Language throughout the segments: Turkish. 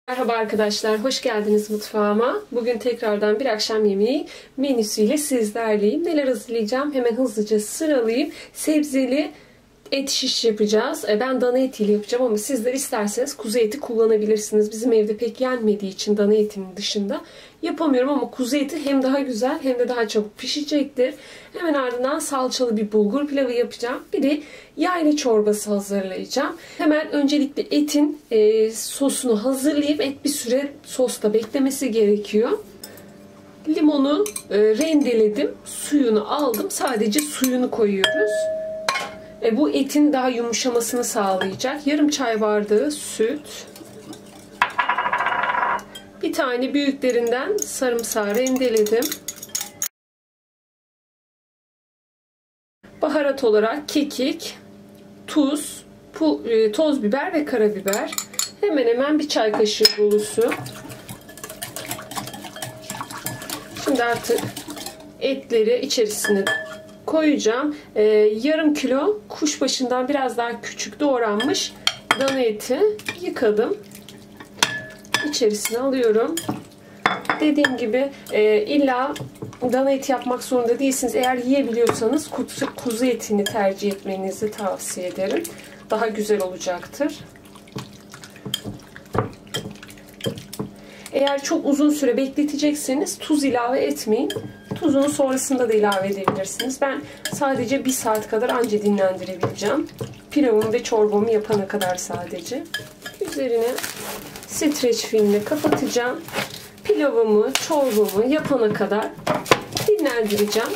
Merhaba arkadaşlar, hoş geldiniz mutfağıma. Bugün tekrardan bir akşam yemeği menüsüyle sizlerleyim. Neler hazırlayacağım hemen hızlıca sıralayayım. Sebzeli et şiş yapacağız. Ben dana etiyle yapacağım ama sizler isterseniz kuzu eti kullanabilirsiniz. Bizim evde pek yenmediği için dana etinin dışında yapamıyorum ama kuzu eti hem daha güzel hem de daha çabuk pişecektir. Hemen ardından salçalı bir bulgur pilavı yapacağım. Bir de yayla çorbası hazırlayacağım. Hemen öncelikle etin sosunu hazırlayıp et bir süre sosta beklemesi gerekiyor. Limonu rendeledim. Suyunu aldım. Sadece suyunu koyuyoruz. Bu etin daha yumuşamasını sağlayacak. Yarım çay bardağı süt. Bir tane büyüklerinden sarımsağı rendeledim. Baharat olarak kekik, tuz, toz biber ve karabiber. Hemen hemen bir çay kaşığı dolusu. Şimdi artık etleri içerisine koyacağım. Yarım kilo kuşbaşından biraz daha küçük doğranmış dana eti yıkadım. İçerisine alıyorum. Dediğim gibi illa dana eti yapmak zorunda değilsiniz. Eğer yiyebiliyorsanız kuzu etini tercih etmenizi tavsiye ederim. Daha güzel olacaktır. Eğer çok uzun süre bekletecekseniz tuz ilave etmeyin. Tuzunu sonrasında da ilave edebilirsiniz. Ben sadece 1 saat kadar anca dinlendirebileceğim. Pilavımı ve çorbamı yapana kadar sadece. Üzerine streç filmle kapatacağım. Pilavımı, çorbamı yapana kadar dinlendireceğim.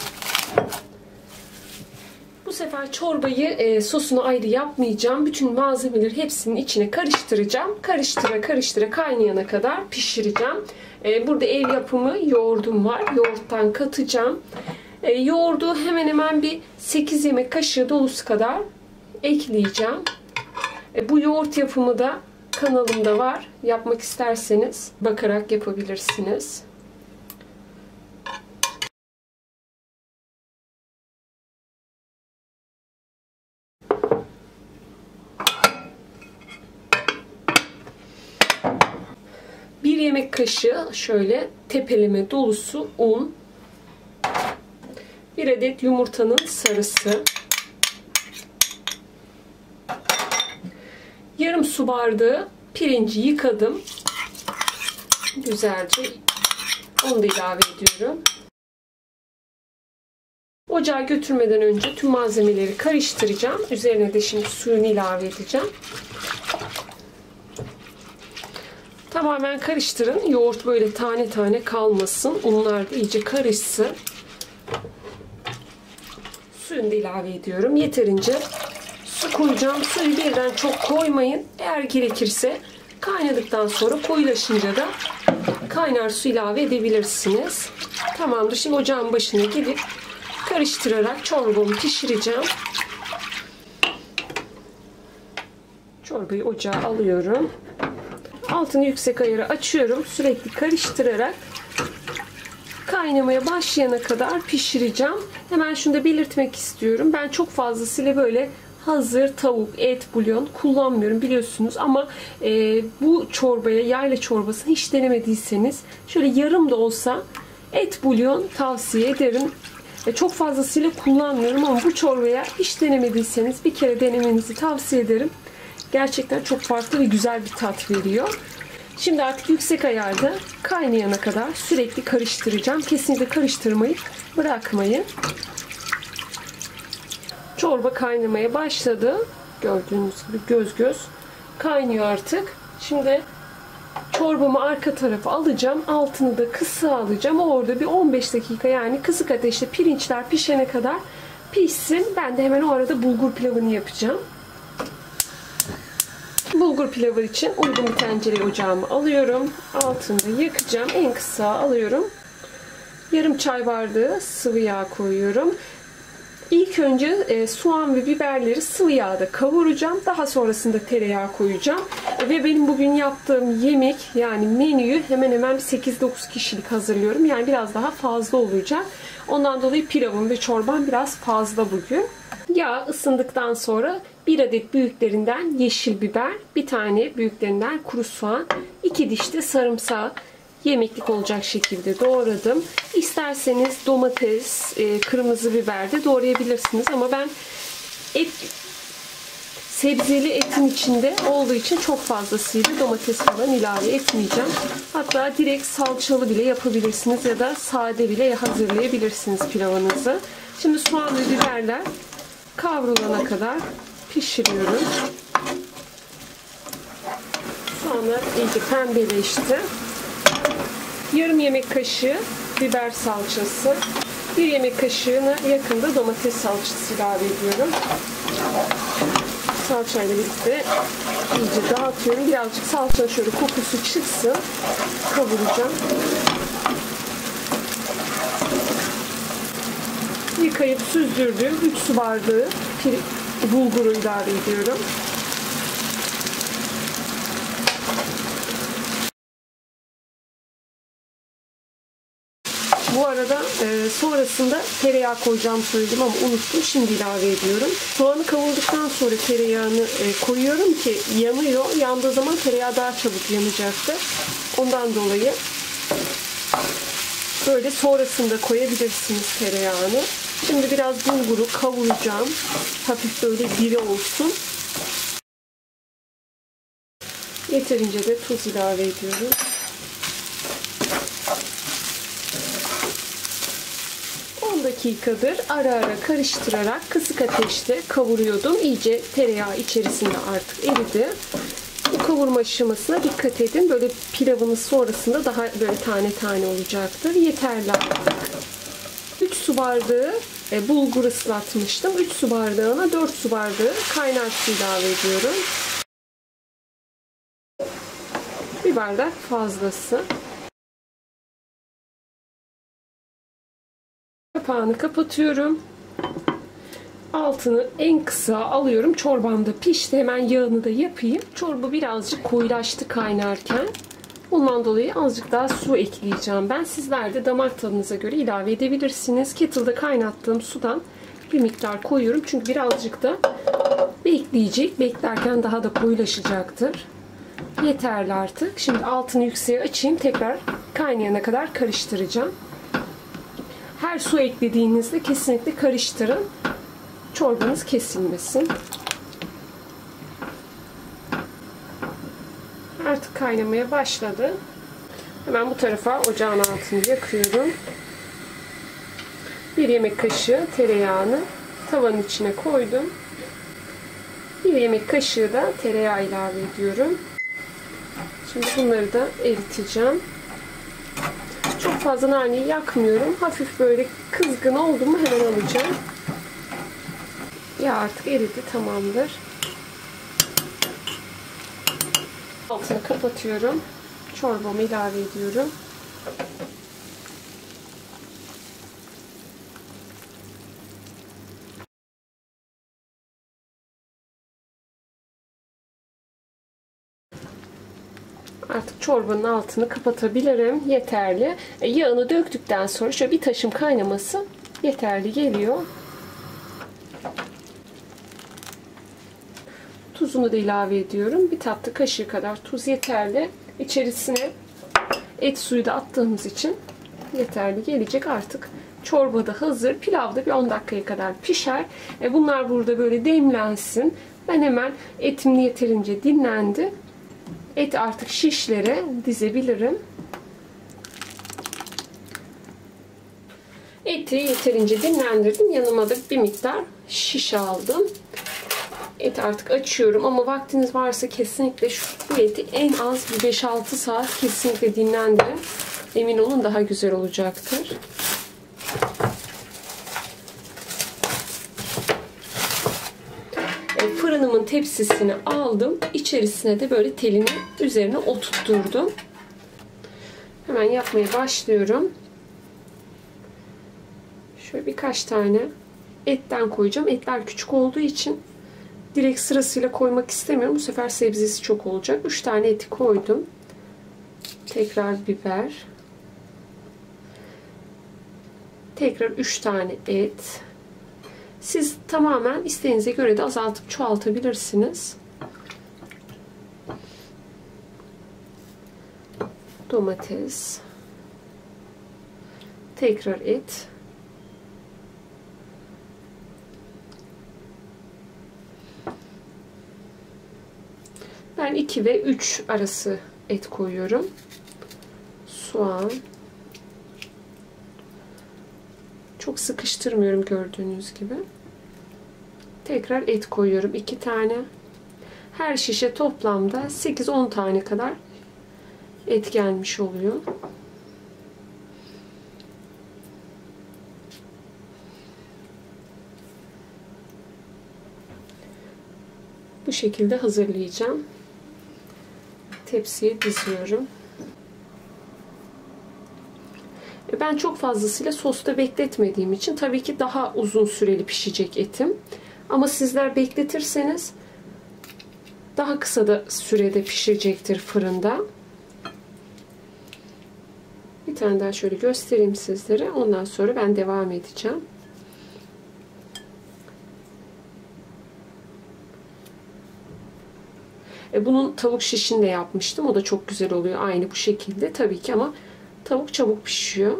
Bu sefer çorbayı sosunu ayrı yapmayacağım. Bütün malzemeleri hepsinin içine karıştıracağım. Karıştıra kaynayana kadar pişireceğim. Burada ev yapımı yoğurdum var. Yoğurttan katacağım. Yoğurdu hemen hemen bir 8 yemek kaşığı dolusu kadar ekleyeceğim. Bu yoğurt yapımı da kanalımda var. Yapmak isterseniz bakarak yapabilirsiniz. Bir yemek kaşığı şöyle tepeleme dolusu un. Bir adet yumurtanın sarısı. Yarım su bardağı pirinci yıkadım. Güzelce onu da ilave ediyorum. Ocağa götürmeden önce tüm malzemeleri karıştıracağım. Üzerine de şimdi suyunu ilave edeceğim. Tamamen karıştırın. Yoğurt böyle tane tane kalmasın. Unlar da iyice karışsın. Suyunu da ilave ediyorum. Yeterince su koyacağım. Suyu birden çok koymayın. Eğer gerekirse kaynadıktan sonra koyulaşınca da kaynar su ilave edebilirsiniz. Tamamdır. Şimdi ocağın başına gidip karıştırarak çorbamı pişireceğim. Çorbayı ocağa alıyorum. Altını yüksek ayara açıyorum. Sürekli karıştırarak kaynamaya başlayana kadar pişireceğim. Hemen şunu da belirtmek istiyorum. Ben çok fazlasıyla böyle hazır tavuk, et, bulyon kullanmıyorum biliyorsunuz. Ama bu çorbaya, yayla çorbasını hiç denemediyseniz şöyle yarım da olsa et, bulyon tavsiye ederim. Çok fazlasıyla kullanmıyorum ama bu çorbaya hiç denemediyseniz bir kere denemenizi tavsiye ederim. Gerçekten çok farklı ve güzel bir tat veriyor. Şimdi artık yüksek ayarda kaynayana kadar sürekli karıştıracağım. Kesinlikle karıştırmayı bırakmayın. Çorba kaynamaya başladı. Gördüğünüz gibi göz göz kaynıyor artık. Şimdi çorbamı arka tarafa alacağım. Altını da kısa alacağım. Orada bir 15 dakika yani kısık ateşte pirinçler pişene kadar pişsin. Ben de hemen o arada bulgur pilavını yapacağım. Bulgur pilavı için uygun bir tencereyi ocağıma alıyorum. Altını da yakacağım. En kısa alıyorum. Yarım çay bardağı sıvı yağ koyuyorum. İlk önce soğan ve biberleri sıvı yağda kavuracağım. Daha sonrasında tereyağı koyacağım. Ve benim bugün yaptığım yemek yani menüyü hemen hemen 8-9 kişilik hazırlıyorum. Yani biraz daha fazla olacak. Ondan dolayı pilavım ve çorbam biraz fazla bugün. Yağ ısındıktan sonra bir adet büyüklerinden yeşil biber, bir tane büyüklerinden kuru soğan, 2 diş de sarımsağı yemeklik olacak şekilde doğradım. İsterseniz domates, kırmızı biber de doğrayabilirsiniz ama ben sebzeli etin içinde olduğu için çok fazlasıyla domates falan ilave etmeyeceğim. Hatta direkt salçalı bile yapabilirsiniz ya da sade bile hazırlayabilirsiniz pilavınızı. Şimdi soğan ve biberler kavrulana kadar pişiriyorum. Soğanlar iyice pembeleşti. Yarım yemek kaşığı biber salçası, 1 yemek kaşığına yakında domates salçası ilave ediyorum. Salçayla birlikte iyice dağıtıyorum. Birazcık salça şöyle kokusu çıksın. Kavuracağım. Yıkayıp süzdürdüğüm 3 su bardağı bulguru ilave ediyorum. Bu arada sonrasında tereyağı koyacağımı söyledim ama unuttum. Şimdi ilave ediyorum. Soğanı kavurduktan sonra tereyağını koyuyorum ki yanıyor. Yandığı zaman tereyağı daha çabuk yanacaktır. Ondan dolayı böyle sonrasında koyabilirsiniz tereyağını. Şimdi biraz bulguru kavuracağım. Hafif böyle diri olsun. Yeterince de tuz ilave ediyorum. Dakikadır ara ara karıştırarak kısık ateşte kavuruyordum. İyice tereyağı içerisinde artık eridi. Bu kavurma aşamasına dikkat edin. Böyle pilavınız sonrasında daha böyle tane tane olacaktır. Yeterli artık. 3 su bardağı bulgur ıslatmıştım. 3 su bardağına 4 su bardağı kaynar su ilave ediyorum. Bir bardak fazlası. Kapağını kapatıyorum. Altını en kısa alıyorum. Çorbam da pişti. Hemen yağını da yapayım. Çorba birazcık koyulaştı kaynarken. Bundan dolayı azıcık daha su ekleyeceğim ben. Sizler de damak tadınıza göre ilave edebilirsiniz. Kettle'da kaynattığım sudan bir miktar koyuyorum. Çünkü birazcık da bekleyecek. Beklerken daha da koyulaşacaktır. Yeterli artık. Şimdi altını yükseğe açayım. Tekrar kaynayana kadar karıştıracağım. Her su eklediğinizde kesinlikle karıştırın. Çorbanız kesilmesin. Artık kaynamaya başladı. Hemen bu tarafa ocağın altını yakıyorum. 1 yemek kaşığı tereyağını tavanın içine koydum. 1 yemek kaşığı da tereyağı ilave ediyorum. Şimdi bunları da eriteceğim. Çok fazla naneyi yakmıyorum. Hafif böyle kızgın oldu mu hemen alacağım. Ya artık eridi, tamamdır. Altını kapatıyorum. Çorbamı ilave ediyorum. Artık çorbanın altını kapatabilirim. Yeterli. Yağını döktükten sonra şöyle bir taşım kaynaması yeterli geliyor. Tuzunu da ilave ediyorum. Bir tatlı kaşığı kadar tuz yeterli. İçerisine et suyu da attığımız için yeterli gelecek. Artık çorba da hazır. Pilav da bir 10 dakikaya kadar pişer. Bunlar burada böyle demlensin. Ben hemen etim yeterince dinlendi. Et artık şişlere dizebilirim. Eti yeterince dinlendirdim. Yanıma da bir miktar şiş aldım. Et artık açıyorum ama vaktiniz varsa kesinlikle bu eti en az bir 5-6 saat kesinlikle dinlendirin. Emin olun daha güzel olacaktır. Fırınımın tepsisini aldım. İçerisine de böyle telini üzerine oturtturdum. Hemen yapmaya başlıyorum. Şöyle birkaç tane etten koyacağım. Etler küçük olduğu için direkt sırasıyla koymak istemiyorum. Bu sefer sebzesi çok olacak. 3 tane eti koydum. Tekrar biber. Tekrar 3 tane et. Siz tamamen isteğinize göre de azaltıp çoğaltabilirsiniz. domates, tekrar et, ben 2 ve 3 arası et koyuyorum. Soğan, çok sıkıştırmıyorum gördüğünüz gibi. Tekrar et koyuyorum 2 tane. Her şişe toplamda 8-10 tane kadar et gelmiş oluyor. Bu şekilde hazırlayacağım. Tepsiye diziyorum. Ben çok fazlasıyla sosta bekletmediğim için tabii ki daha uzun süreli pişecek etim. Ama sizler bekletirseniz daha kısa da sürede pişecektir fırında. Bir tane daha şöyle göstereyim sizlere. Ondan sonra ben devam edeceğim. Bunun tavuk şişini de yapmıştım. O da çok güzel oluyor. Aynı bu şekilde tabii ki ama tavuk çabuk pişiyor.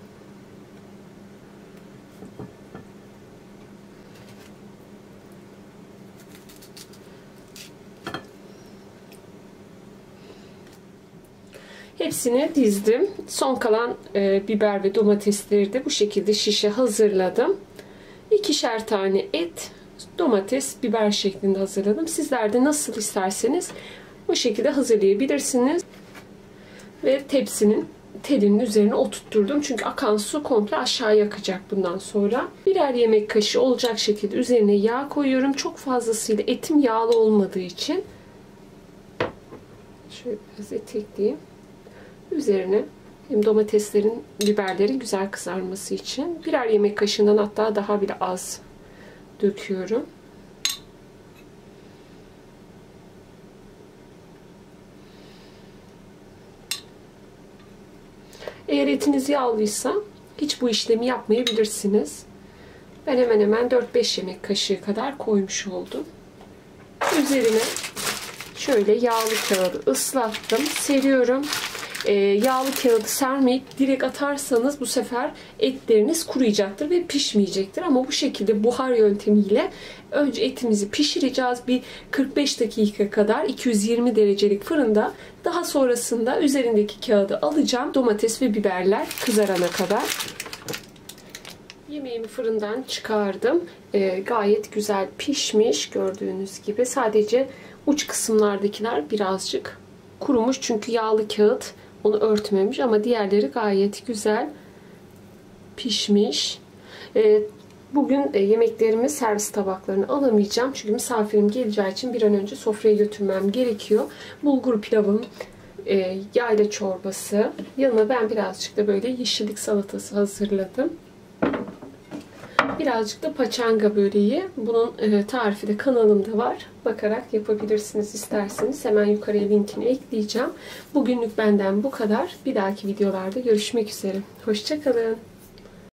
Hepsini dizdim. Son kalan biber ve domatesleri de bu şekilde şişe hazırladım. 2'şer tane et, domates, biber şeklinde hazırladım. Sizler de nasıl isterseniz o şekilde hazırlayabilirsiniz. Ve tepsinin telinin üzerine oturtturdum. Çünkü akan su komple aşağıya akacak bundan sonra. Birer yemek kaşığı olacak şekilde üzerine yağ koyuyorum. Çok fazlasıyla etim yağlı olmadığı için. Şöyle biraz et ekleyeyim. Üzerine hem domateslerin, biberlerin güzel kızarması için birer yemek kaşığından hatta daha bile az döküyorum. Eğer etiniz yağlıysa hiç bu işlemi yapmayabilirsiniz. Ben hemen hemen 4-5 yemek kaşığı kadar koymuş oldum. Üzerine şöyle yağlı kağıdı ıslattım, seriyorum. Yağlı kağıdı sermeyip direkt atarsanız bu sefer etleriniz kuruyacaktır ve pişmeyecektir. Ama bu şekilde buhar yöntemiyle önce etimizi pişireceğiz. Bir 45 dakika kadar 220 derecelik fırında. Daha sonrasında üzerindeki kağıdı alacağım. Domates ve biberler kızarana kadar. Yemeğimi fırından çıkardım. Gayet güzel pişmiş gördüğünüz gibi. Sadece uç kısımlardakiler birazcık kurumuş çünkü yağlı kağıt onu örtmemiş ama diğerleri gayet güzel pişmiş. Bugün yemeklerimi servis tabaklarına alamayacağım. Çünkü misafirim geleceği için bir an önce sofraya götürmem gerekiyor. Bulgur pilavım, yayla çorbası. Yanına ben birazcık da böyle yeşillik salatası hazırladım. Birazcık da paçanga böreği. Bunun tarifi de kanalımda var. Bakarak yapabilirsiniz isterseniz. Hemen yukarıya linkini ekleyeceğim. Bugünlük benden bu kadar. Bir dahaki videolarda görüşmek üzere. Hoşça kalın.